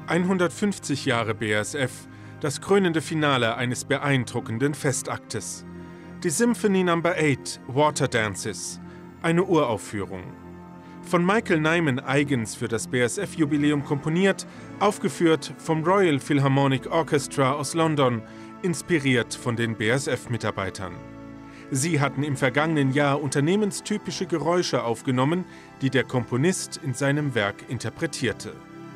150 Jahre BASF, das krönende Finale eines beeindruckenden Festaktes. Die Symphony No. 8, Water Dances, eine Uraufführung. Von Michael Nyman eigens für das BASF-Jubiläum komponiert, aufgeführt vom Royal Philharmonic Orchestra aus London, inspiriert von den BASF-Mitarbeitern. Sie hatten im vergangenen Jahr unternehmenstypische Geräusche aufgenommen, die der Komponist in seinem Werk interpretierte.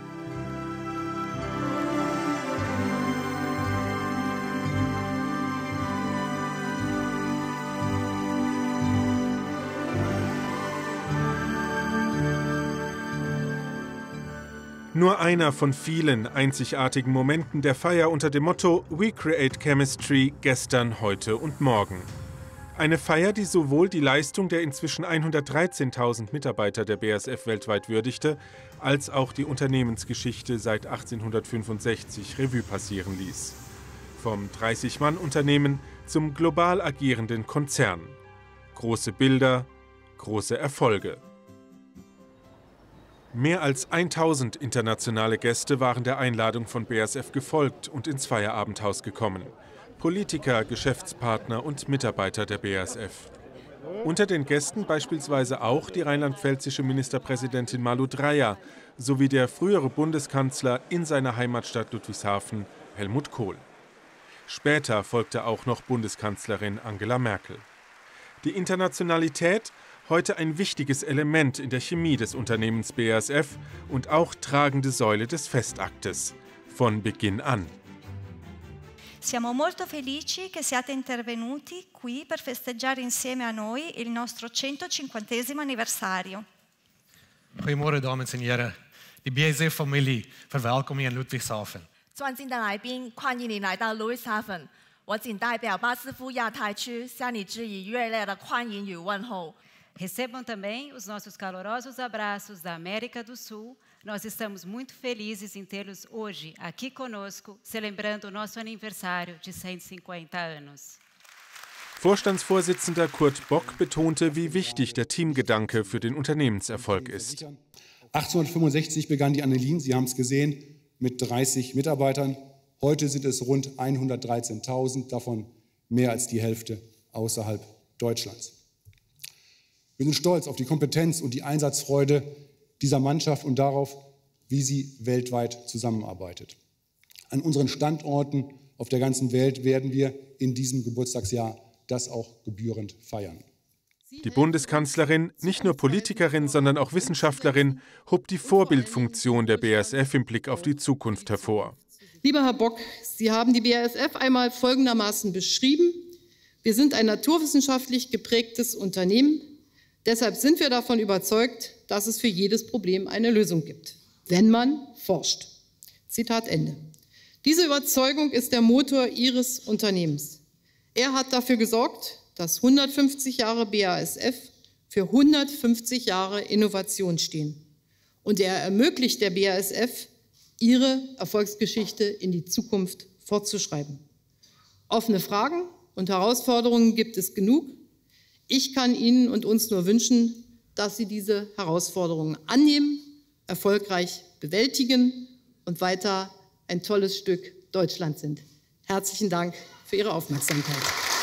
Nur einer von vielen einzigartigen Momenten der Feier unter dem Motto We Create Chemistry gestern, heute und morgen. Eine Feier, die sowohl die Leistung der inzwischen 113.000 Mitarbeiter der BASF weltweit würdigte, als auch die Unternehmensgeschichte seit 1865 Revue passieren ließ. Vom 30-Mann-Unternehmen zum global agierenden Konzern. Große Bilder, große Erfolge. Mehr als 1000 internationale Gäste waren der Einladung von BASF gefolgt und ins Feierabendhaus gekommen. Politiker, Geschäftspartner und Mitarbeiter der BASF. Unter den Gästen beispielsweise auch die rheinland-pfälzische Ministerpräsidentin Malu Dreyer sowie der frühere Bundeskanzler in seiner Heimatstadt Ludwigshafen, Helmut Kohl. Später folgte auch noch Bundeskanzlerin Angela Merkel. Die Internationalität, heute ein wichtiges Element in der Chemie des Unternehmens BASF und auch tragende Säule des Festaktes, von Beginn an. Siamo molto felici che siate intervenuti qui per festeggiare insieme a noi il nostro 150° anniversario. Goedemorgen dames en heren. Die BASF-familie verwelkom u in Ludwigshafen. 尊敬的来宾，欢迎你来到 Ludwigshafen。我谨代表巴斯夫亚太区向你致以热烈的欢迎与问候。 Recebam também os nossos calorosos abraços da América do Sul. Nós estamos muito felizes em tê-los hoje aqui conosco, celebrando o nosso aniversário de 150 anos. Vorstandsvorsitzender Kurt Bock betonte, wie wichtig der Teamgedanke für den Unternehmenserfolg ist. 1865 begann die Annelien, Sie haben es gesehen, mit 30 Mitarbeitern. Heute sind es rund 113.000, davon mehr als die Hälfte außerhalb Deutschlands. Wir sind stolz auf die Kompetenz und die Einsatzfreude dieser Mannschaft und darauf, wie sie weltweit zusammenarbeitet. An unseren Standorten auf der ganzen Welt werden wir in diesem Geburtstagsjahr das auch gebührend feiern. Die Bundeskanzlerin, nicht nur Politikerin, sondern auch Wissenschaftlerin, hob die Vorbildfunktion der BASF im Blick auf die Zukunft hervor. Lieber Herr Bock, Sie haben die BASF einmal folgendermaßen beschrieben: Wir sind ein naturwissenschaftlich geprägtes Unternehmen. Deshalb sind wir davon überzeugt, dass es für jedes Problem eine Lösung gibt, wenn man forscht. Zitat Ende. Diese Überzeugung ist der Motor Ihres Unternehmens. Er hat dafür gesorgt, dass 150 Jahre BASF für 150 Jahre Innovation stehen. Und er ermöglicht der BASF, ihre Erfolgsgeschichte in die Zukunft fortzuschreiben. Offene Fragen und Herausforderungen gibt es genug. Ich kann Ihnen und uns nur wünschen, dass Sie diese Herausforderungen annehmen, erfolgreich bewältigen und weiter ein tolles Stück Deutschland sind. Herzlichen Dank für Ihre Aufmerksamkeit.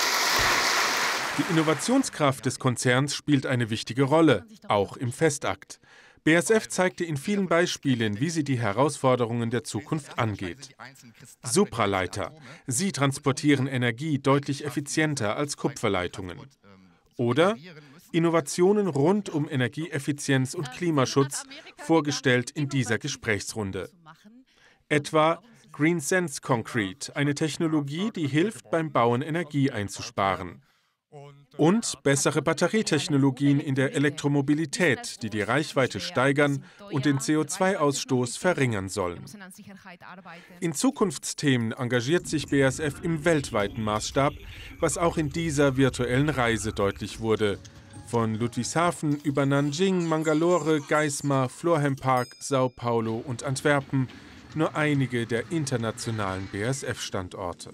Die Innovationskraft des Konzerns spielt eine wichtige Rolle, auch im Festakt. BASF zeigte in vielen Beispielen, wie sie die Herausforderungen der Zukunft angeht. Supraleiter. Sie transportieren Energie deutlich effizienter als Kupferleitungen. Oder Innovationen rund um Energieeffizienz und Klimaschutz, vorgestellt in dieser Gesprächsrunde. Etwa Green Sense Concrete, eine Technologie, die hilft, beim Bauen Energie einzusparen. Und bessere Batterietechnologien in der Elektromobilität, die die Reichweite steigern und den CO2-Ausstoß verringern sollen. In Zukunftsthemen engagiert sich BASF im weltweiten Maßstab, was auch in dieser virtuellen Reise deutlich wurde. Von Ludwigshafen über Nanjing, Mangalore, Geismar, Florham Park, Sao Paulo und Antwerpen, nur einige der internationalen BASF-Standorte.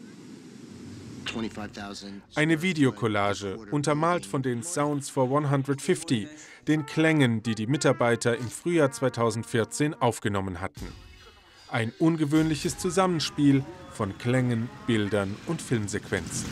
Eine Videocollage, untermalt von den Sounds for 150, den Klängen, die die Mitarbeiter im Frühjahr 2014 aufgenommen hatten. Ein ungewöhnliches Zusammenspiel von Klängen, Bildern und Filmsequenzen.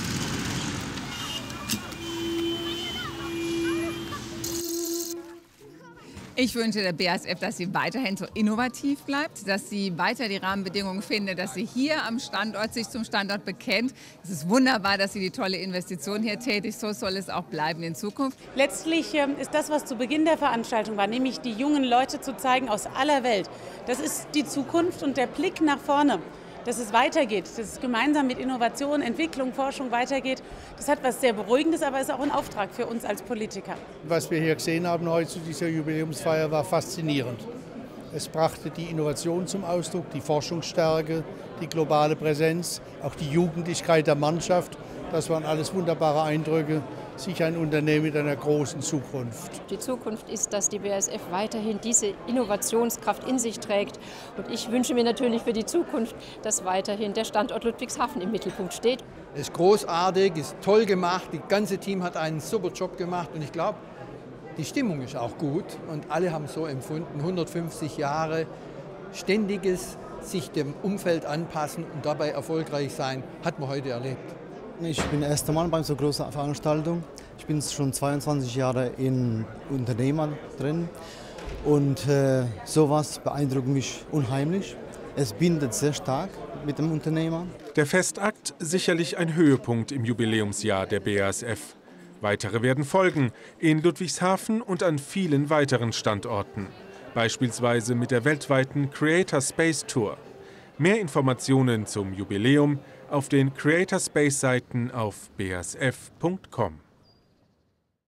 Ich wünsche der BASF, dass sie weiterhin so innovativ bleibt, dass sie weiter die Rahmenbedingungen findet, dass sie hier am Standort sich zum Standort bekennt. Es ist wunderbar, dass sie die tolle Investition hier tätigt. So soll es auch bleiben in Zukunft. Letztlich ist das, was zu Beginn der Veranstaltung war, nämlich die jungen Leute zu zeigen aus aller Welt. Das ist die Zukunft und der Blick nach vorne. Dass es weitergeht, dass es gemeinsam mit Innovation, Entwicklung, Forschung weitergeht. Das hat was sehr Beruhigendes, aber ist auch ein Auftrag für uns als Politiker. Was wir hier gesehen haben heute zu dieser Jubiläumsfeier war faszinierend. Es brachte die Innovation zum Ausdruck, die Forschungsstärke, die globale Präsenz, auch die Jugendlichkeit der Mannschaft. Das waren alles wunderbare Eindrücke. Sicher ein Unternehmen mit einer großen Zukunft. Die Zukunft ist, dass die BASF weiterhin diese Innovationskraft in sich trägt. Und ich wünsche mir natürlich für die Zukunft, dass weiterhin der Standort Ludwigshafen im Mittelpunkt steht. Es ist großartig, ist toll gemacht, das ganze Team hat einen super Job gemacht und ich glaube, die Stimmung ist auch gut und alle haben es so empfunden. 150 Jahre ständiges sich dem Umfeld anpassen und dabei erfolgreich sein, hat man heute erlebt. Ich bin das erste Mal bei so großer Veranstaltung. Ich bin schon 22 Jahre in Unternehmer drin und sowas beeindruckt mich unheimlich. Es bindet sehr stark mit dem Unternehmer. Der Festakt sicherlich ein Höhepunkt im Jubiläumsjahr der BASF. Weitere werden folgen, in Ludwigshafen und an vielen weiteren Standorten. Beispielsweise mit der weltweiten Creator Space Tour. Mehr Informationen zum Jubiläum auf den Creator Space Seiten auf basf.com.